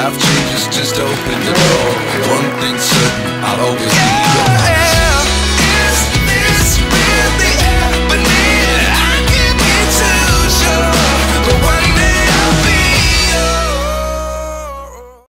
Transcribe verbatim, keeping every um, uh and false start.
life changes, just open the door. One thing's certain, I'll always be yours.